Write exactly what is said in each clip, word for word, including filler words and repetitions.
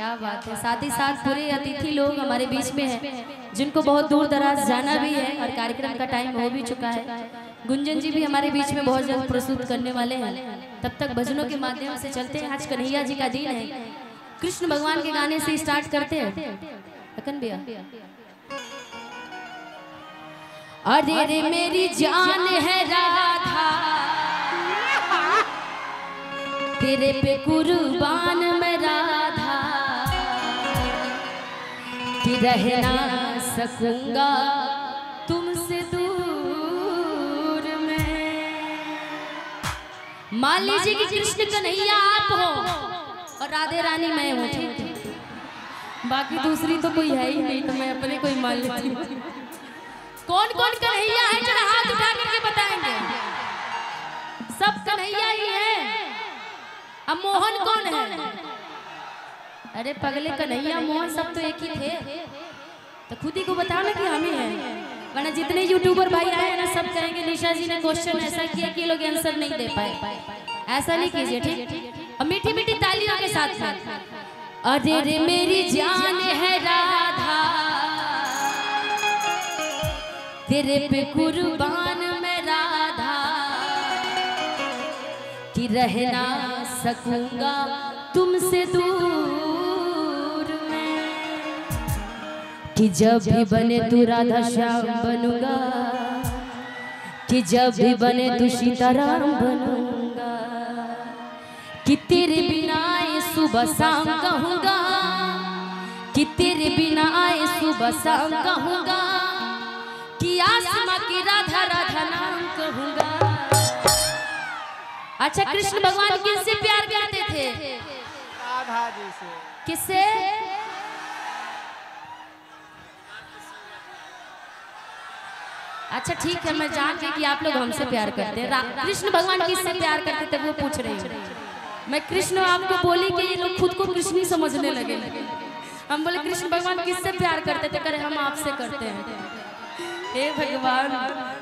क्या बात है। साथ ही साथ पूरे अतिथि लोग हमारे बीच में हैं जिनको बहुत दूर दराज जाना भी है और कार्यक्रम का टाइम हो भी चुका है। गुंजन जी भी हमारे बीच में बहुत जल्द प्रस्तुत करने वाले हैं। तब तक भजनों के माध्यम से चलते हैं। आज कन्हैया जी का दिन है, कृष्ण भगवान के गाने से स्टार्ट करते हैं। अकन भैया, अरे रे मेरी जान है राधा, तेरे पे कुर्बान मैं राधा, कि रह ना सकूंगा तुमसे दूर में। मान लीजिए कि कृष्ण कन्हैया आप हो और राधे रानी मैं हूँ, ठीक है? बाकी दूसरी तो कोई है ही नहीं, तो मैं अपने कोई मान लेती हूँ। कौन कौन कन्हैया है जरा हाथ उठा करके बताएंगे। सब कन्हैया ही है। अब मोहन कौन है? अरे पगले, कन्हैया मोहन सब तो एक ही थे। तो खुद ही को बताओ ना कि हम ही हैं, वरना जितने यूट्यूबर भाई आए ना सब कहेंगे निशा जी ने क्वेश्चन ऐसा किया कि लोग आंसर नहीं दे पाए। ऐसा नहीं कीजिए, ठीक? और मीठी मीठी तालियों के साथ साथ, अरे रे मेरी जान है राधा, तेरे पे कुर्बान मैं राधा, कि रह ना सकूंगा तुमसे दूर में। कि जब भी बने तू राधा श्याम बनूंगा, कि जब भी बने तू सीताराम बनूंगा, कि तेरे बिना आए सुबह शाम कहूंगा, कि तेरे बिना आए सुबह शाम कहूंगा, कि आसमां की राधा राधा नाम कहूंगा। अच्छा, कृष्ण भगवान किससे प्यार करते थे? राधा जी से। किससे? अच्छा ठीक है, मैं जान गई कि आप लोग हमसे प्यार करते हैं। कृष्ण भगवान किससे प्यार करते थे वो पूछ रही हूँ मैं। कृष्ण आपको बोली कि ये लोग खुद को कृष्ण ही समझने लगे। हम बोले कृष्ण भगवान किससे प्यार करते थे? करे हम आपसे करते हैं। हे भगवान,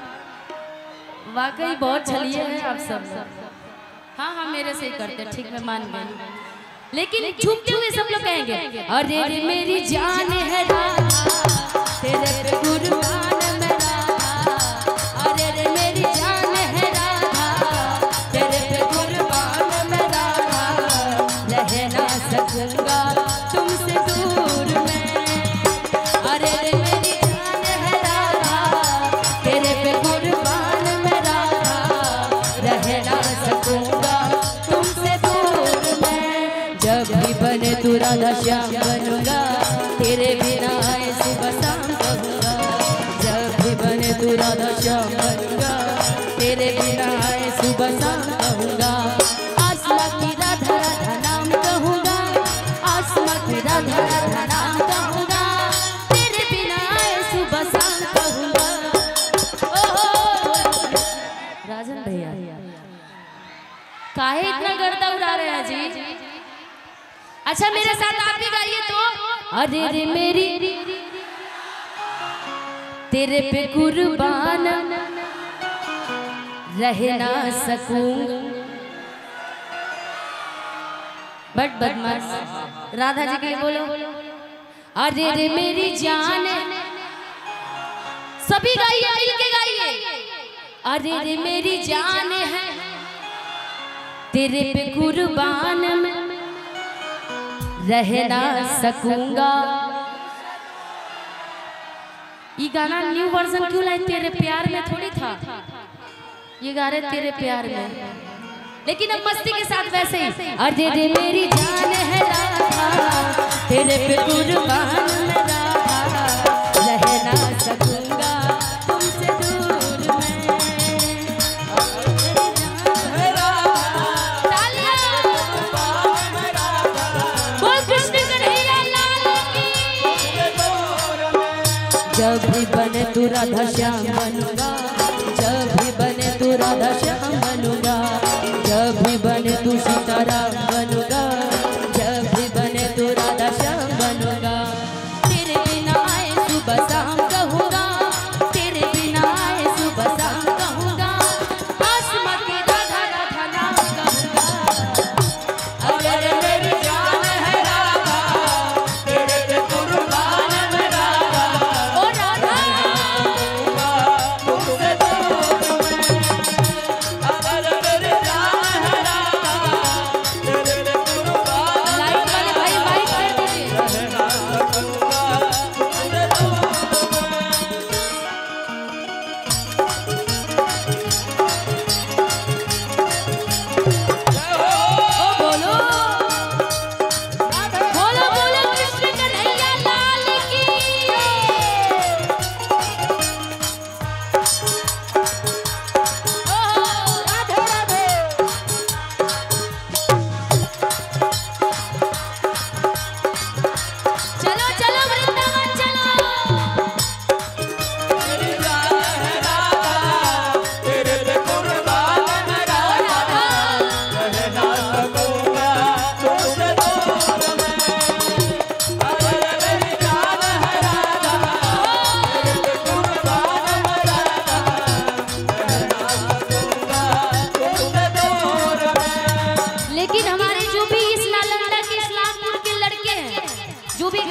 वाकई बहुत छलिए हैं आप सब। हाँ हाँ, मेरे से ही करते, ठीक, मैं मान गई। लेकिन झूमते हुए सब लोग कहेंगे, अरे रे मेरी जान है राधा, तेरे पे कुर्बान मैं राधा, अरे रे मेरी जान है राधा, तेरे पे कुर्बान मैं राधा, रह ना सकूंगा तुमसे दूर में। अरे रे मेरी जान है राधा, तेरे पे कुर्बान मैं राधा, रह ना सकूंगा तुमसे दूर में। जब भी बने तू राधा श्याम बनूंगा, तेरे बिना आए सुबह शाम कहूंगा। जब भी बने तू राधा श्याम बनूंगा, तेरे बिना आए सुबह शाम कहूंगा। आसमां की राधा राधा नाम कहूंगा, आसमां की राधा राधा नाम कहूंगा, तेरे बिना आए सुबह शाम कहूंगा। राजन भैया काहे इतना गर्दा उड़ा रहे हैं जी? अच्छा मेरे साथ आप भी गाइए तो। अरे रे मेरी तेरे पे कुर्बान रह ना सकूं। बट बदमाश, राधा जी के लिए बोलो। अरे रे मेरी जान, सभी गाइए, मिलके गाइए। अरे रे मेरी जान है, तेरे पे कुर्बान में रह ना सकूंगा। ये गाना न्यू वर्जन क्यों लाए? तेरे प्यार में थोड़ी था, ये गा रहे तेरे प्यार में, लेकिन अब मस्ती के साथ वैसे ही। अरे रे मेरी जान है राधा, तेरे पे कुर्बान मैं राधा, रह ना सकूंगा तुमसे दूर में। जब भी बने तू राधा श्याम बनूंगा, जब भी बने तू राधा श्याम बनूंगा, जब भी बने तू सीताराम बनूंगा, जब भी बने तू राधा श्याम बनूंगा, तेरे बिना आए सुबह शाम कहूंगा, तेरे बिना आए सुबह शाम कहूंगा, आसमां की राधा राधा नाम कहूंगा। अगर मेरी जान है राधा,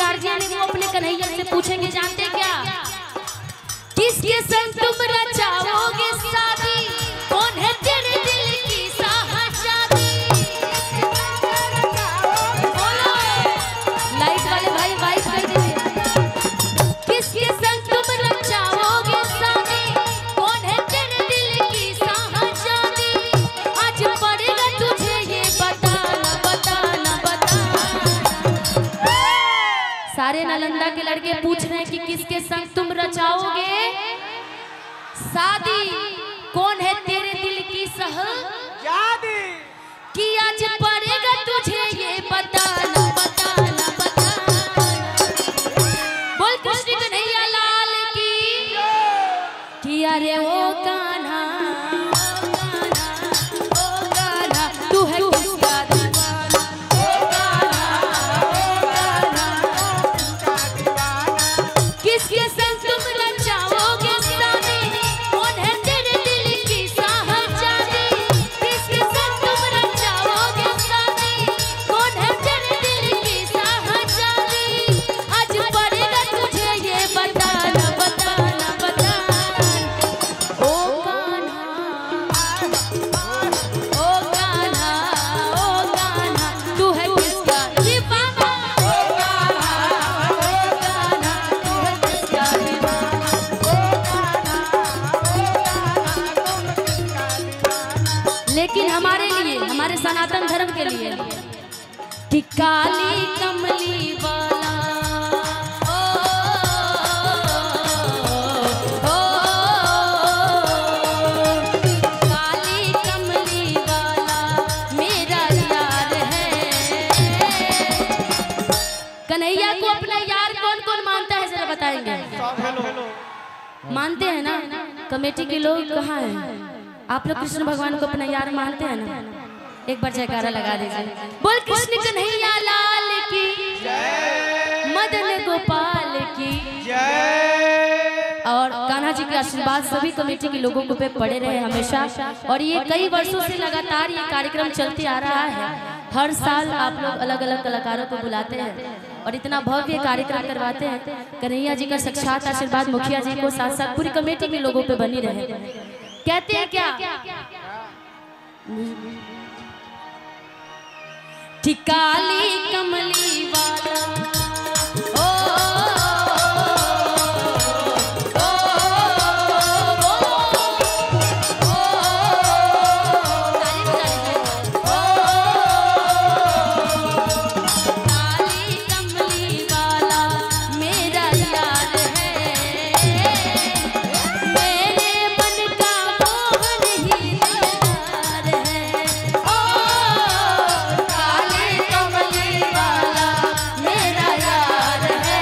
गार्जियन है वो अपने कन्हैया से पूछेंगे, जानते क्या? किसके संग तुम रचाओगे शादी, कौन है तेरे दिल की शाहजादी? बोलो लाइट वाले भाई वाइट कर दीजिए। किसके संग तुम रचाओगे शादी, कौन है तेरे दिल की शाहजादी? आज पड़ेगा तुझे ये बताना बताना बताना। सारे नालंदा के लड़के पूछ रहे हैं कि किसके संग तुम रचाओगे शादी, कौन है तेरे दिल की शाहजादी? कि आज पड़ेगा तुझे ये बताना बताना बताना। बोल कृष्ण कन्हैया लाल की, कि अरे ओ कान्हा ओ कान्हा ओ कान्हा तू है किसका दीवाना? ओ कान्हा ओ कान्हा किसके संग तुम रचाओगे शादी, कौन है तेरे दिल की शाहजादी? किसके संग तुम रचाओगे शादी, कौन है तेरे दिल की शाहजादी? आज पड़ेगा तुझे ये बताना बताना बताना। ओ कान्हा ओ कान्हा ओ कान्हा तू है किसका दीवाना? ओ कान्हा ओ कान्हा तू है किसका दीवाना? लेकिन हमारे लिए, हमारे सनातन धर्म के लिए, कि काली कमली वाला ओ, ओ, ओ, काली कमली वाला मेरा यार है। कन्हैया को अपना यार कौन कौन मानता है जरा बताएंगे? मानते हैं ना? कमेटी के लोग कहाँ हैं? आप लोग कृष्ण भगवान को अपना यार मानते हैं ना? एक बार जयकारा लगा दीजिए। बोल कृष्ण कन्हैया लाल की जय, मदन गोपाल की जय। और कान्हा जी के आशीर्वाद सभी कमेटी के लोगों को पे पड़े रहे हमेशा। और ये कई वर्षों से लगातार ये कार्यक्रम चलते आ रहा है। हर साल आप लोग अलग अलग कलाकारों को बुलाते हैं और इतना भव्य कार्यक्रम करवाते हैं। कन्हैया जी का साक्षात आशीर्वाद मुखिया जी को साथ साथ पूरी कमेटी के लोगों पे बनी रहे। कहते हैं क्या? काली कमली वाला ओ, ओ, ओ, ओ, काली कमली वाला मेरा यार है। मेरे मन का मोहन ही दिलदार है। ओ काली कमली वाला मेरा यार है।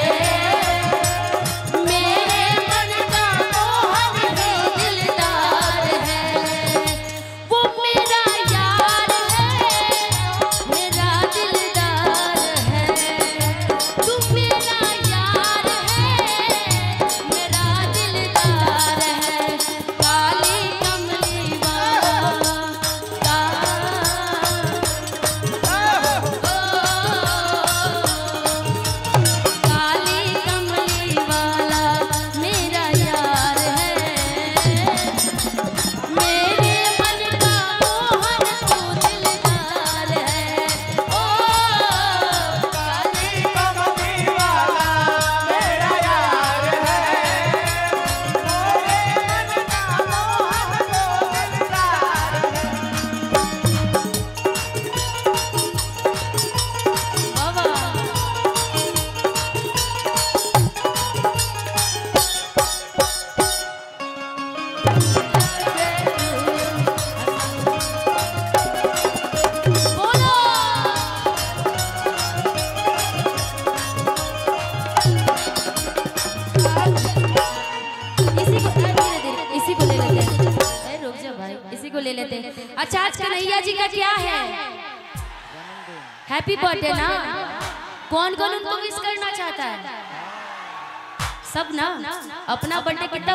मेरे मन का मोहन ही दिलदार है। वो मेरा यार है, मेरा दिलदार है। तू मेरा यार है, मेरा दिलदार है। काली कमली वाला का काली कमली वाला मेरा यार है। मेरे मन का मोहन तू दिलदार है। ओ काली कमली वाला मेरा यार है। मेरे मन का मोहन तो दिलदार है। बाबा बोलो इसी को धीरे धीरे इसी को ले लेते हैं। अरे रुक जा भाई, इसी को ले लेते हैं। अच्छा आज कन्हैया जी का क्या है? हैप्पी बर्थडे ना? कौन कौन उनको विश करना चाहता है? सब ना? अपना बर्थडे कितना